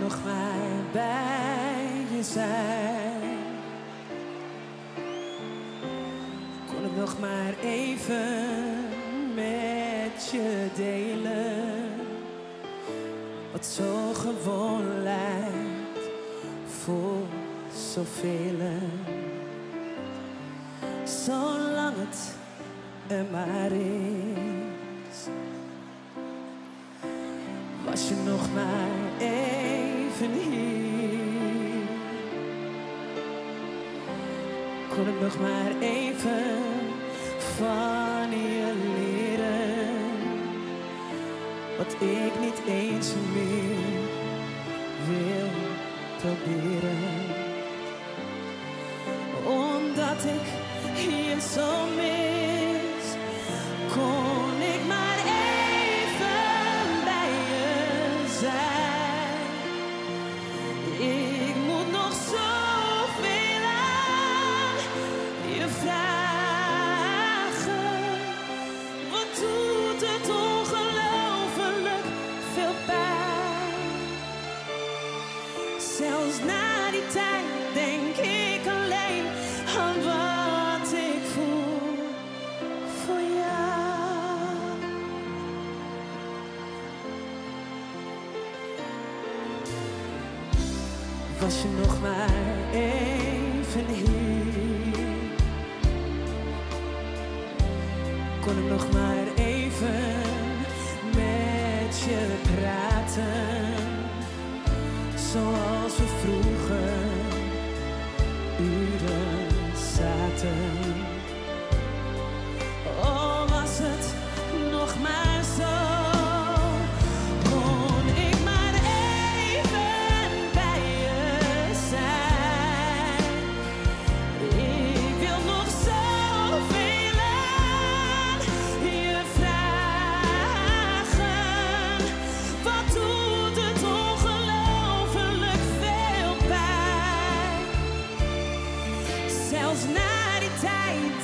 nog maar bij je zijn. Kon ik nog maar even met je delen. Wat zo gewoon lijkt voor zoveel. Zolang het er maar is. Was je nog maar even hier. Kon ik nog maar even van je leren. Wat ik niet eens meer wil proberen. Omdat ik je zo mis, kon ik maar even bij je zijn. Ik moet nog zoveel aan je vragen. Wat doet het ongelooflijk veel pijn. Zelfs na die tijd denk ik alleen aan wat ik voel voor jou. Was je nog maar even hier. Kon ik nog maar even met je praten. Zoals we vroeger uren zaten. Oh, was het nog maar zo. Kon ik maar even bij je zijn. Ik wil nog zoveel aan je vragen. Wat doet het ongelooflijk veel pijn. Zelfs na die tijd